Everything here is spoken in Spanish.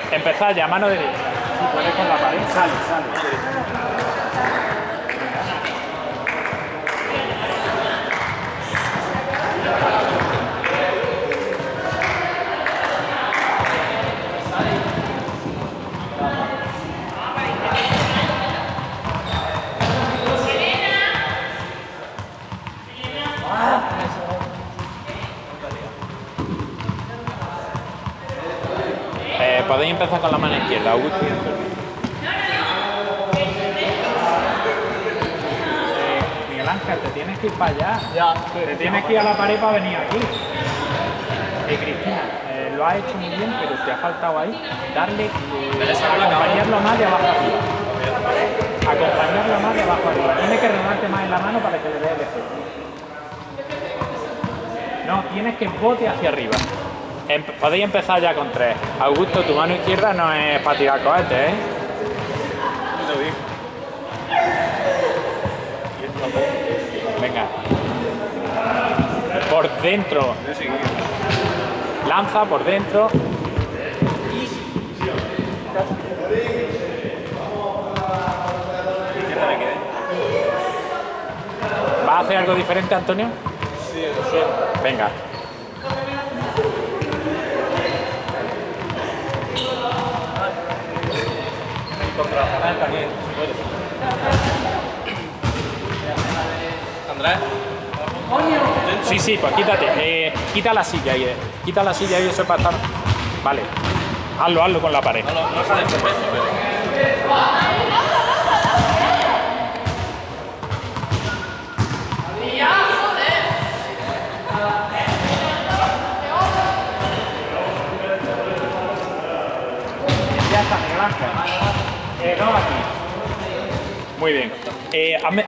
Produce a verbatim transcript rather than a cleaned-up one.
Empezad ya, mano derecha. Si puedes con la pared, sale, sale. Eh, podéis empezar con la mano izquierda, Augusto. Eh, Miguel Ángel, te tienes que ir para allá. Ya. Te tienes que ir a la pared para venir aquí. Eh, Cristina, eh, lo has hecho muy bien, pero te ha faltado ahí darle, eh, acompañarlo más de abajo arriba. Acompañarlo más de abajo arriba. Tienes que rodarte más en la mano para que le dé el efecto. No, tienes que bote hacia arriba. Em podéis empezar ya con tres. Augusto, tu mano izquierda no es para tirar cohetes, ¿eh? Venga. Por dentro. Lanza por dentro. ¿Vas a hacer algo diferente, Antonio? Sí, sí. Venga. Contra Rafael también, si puedes. Andrés. Sí, sí, pues quítate. Eh, quita la silla ahí. Eh. Quita la silla ahí, eso es para estar. Vale. Hazlo, hazlo con la pared. No, no, no sale perfecto, pero... Ya está, Miguel Ángel. Eh, no, aquí. Muy bien. Eh, hazme,